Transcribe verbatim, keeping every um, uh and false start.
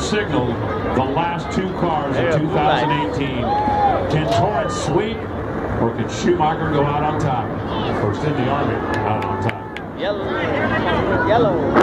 signaled the last two cars of two thousand eighteen. Can Torrence sweep, or can Schumacher go out on top? First in the Army, out on top. Yellow. Yellow.